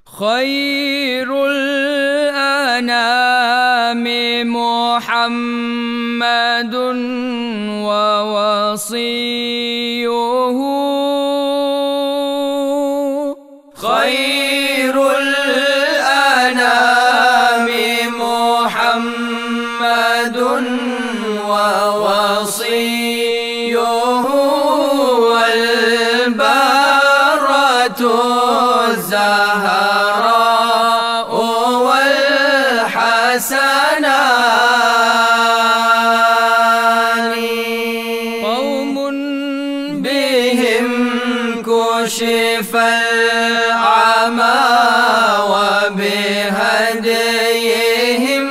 خير الأنام محمد ووصيه، خير الأنام محمد ووصيه، والبرة الزهراء والحسنان، قوم بهم كشف العمى وبهديهم،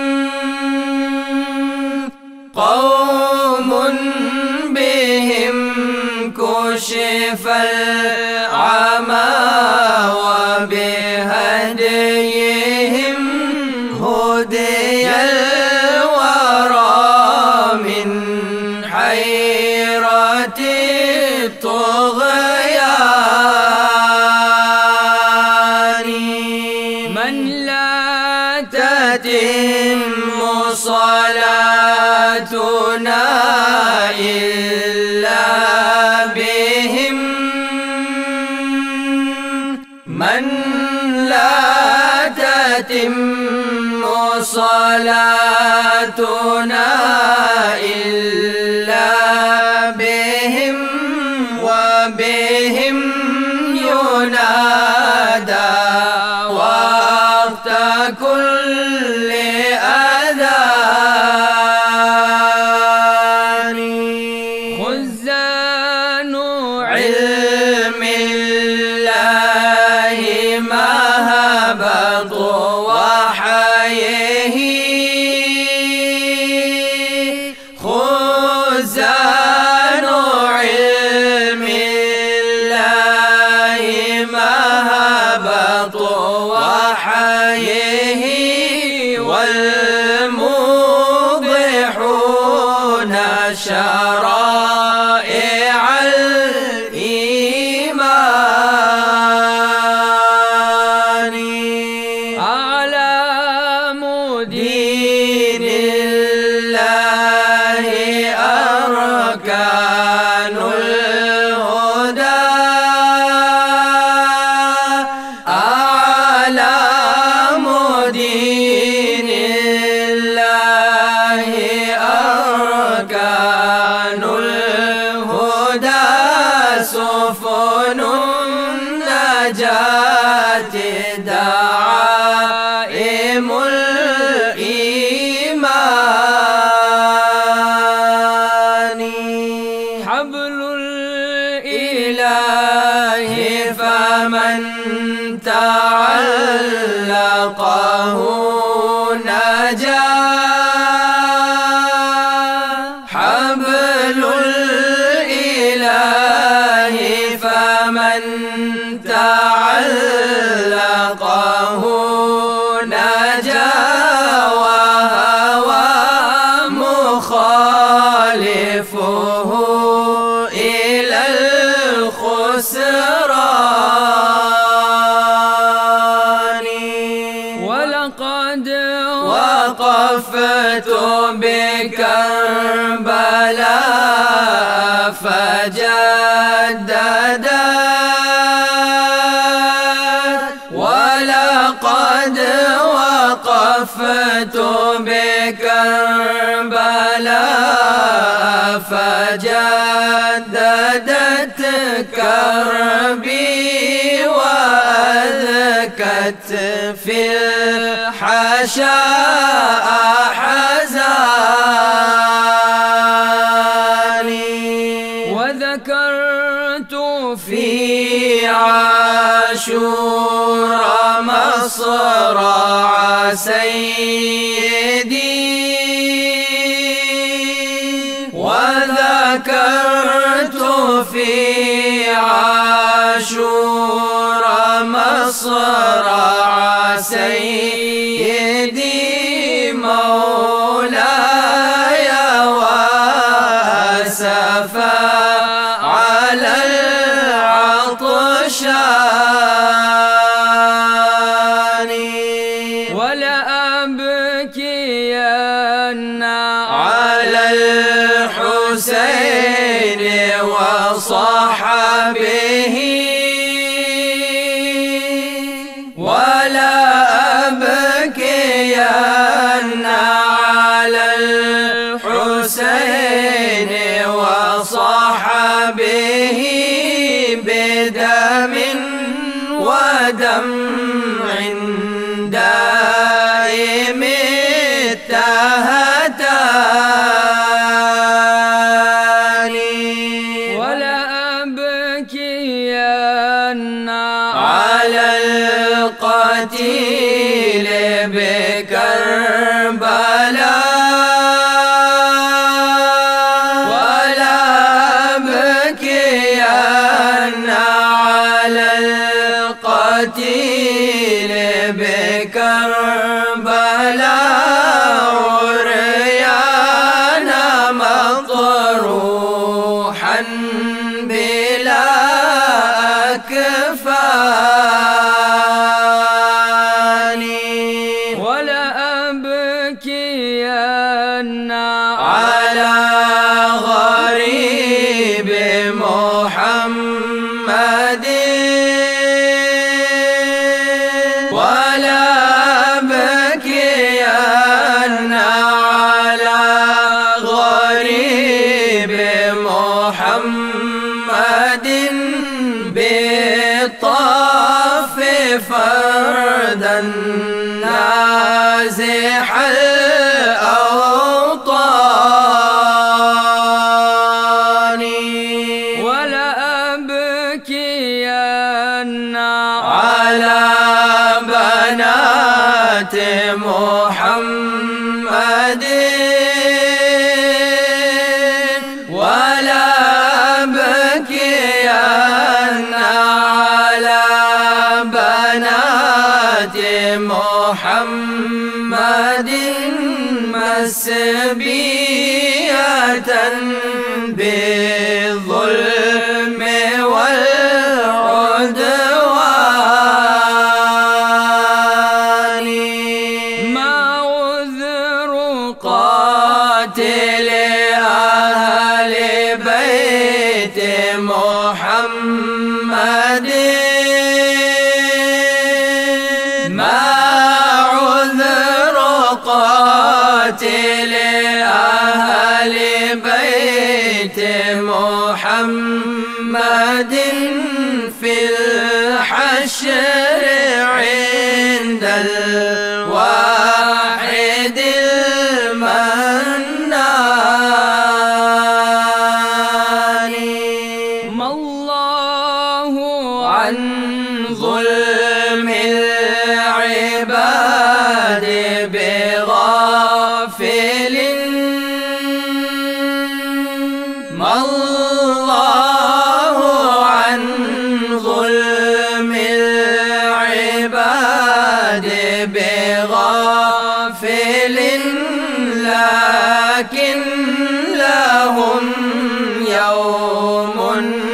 قوم بهم كشف العمى وبهديهم، هدي الورى من حيرة الطغيان، من لا تتم صلاتنا إلا بهم، من لا تتم صلاتنا إلا بهم، وبهم ينادى وقت كل أذان، خزان علم الله مهبط وحيه، خزان علم الله مهبط وحيه، والموضحون شرائع الإيمان، أعلام دين الله أركان الهدى، أعلام دين الله أركان الهدى، سفن النجاة دعائم الإيمان، حبل الإله فمن تعلقه نجا، حبل الإله فمن تعلقه نجا، وهوى مخالفه إلى الخسران، ولقد وقفت بكربلاء فجددت، ولقد وقفت بكربلاء فجددت كربي، وأذكت في الحشاء حزاني، وذكرت في عاشور مصرع سيدي، وذكرت في عاشور مصرع سيدي، مولاي وأسفا على العطشان. به بدم ودمع دائم التهتان ولا أبكين على القتيل بكربلاء ولا أبكين على القتيل بكربلاء عريانا مطروحا بلا أكفان ولا أبكين على غريب محمد ولا أبكين على غريب محمد بالطف فردا نازح الأوطان ولا أبكين على بنات محمد ولا أبكين على بنات محمد مسبية بالظلم والعدوان ما عذر قاتل أهل بيت محمد ما عذر قاتل أهل بيت محمد في الحشر عند الواحد المنان ما الله عن ظلم العباد بغافل ما الله عن ظلم العباد بغافل لكن لهم يوم